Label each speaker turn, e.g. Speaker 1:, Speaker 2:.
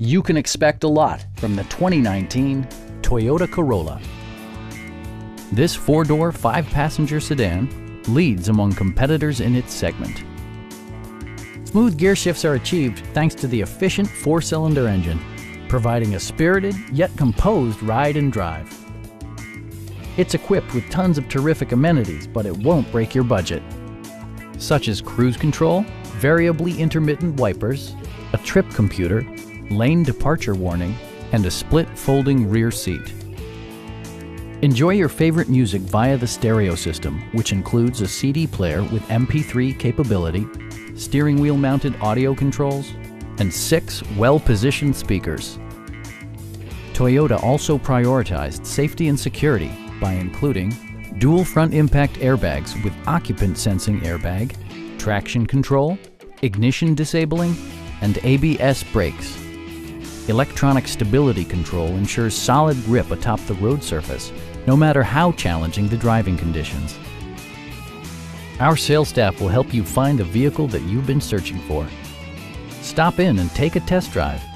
Speaker 1: You can expect a lot from the 2019 Toyota Corolla. This four-door, five-passenger sedan leads among competitors in its segment. Smooth gear shifts are achieved thanks to the efficient four-cylinder engine, providing a spirited yet composed ride and drive. It's equipped with tons of terrific amenities, but it won't break your budget, such as cruise control, variably intermittent wipers, a trip computer, lane departure warning, and a split folding rear seat. Enjoy your favorite music via the stereo system, which includes a CD player with MP3 capability, steering wheel mounted audio controls, and 6 well-positioned speakers. Toyota also prioritized safety and security by including dual front impact airbags with occupant sensing airbag, traction control, ignition disabling, and ABS brakes. Electronic stability control ensures solid grip atop the road surface, no matter how challenging the driving conditions. Our sales staff will help you find the vehicle that you've been searching for. Stop in and take a test drive.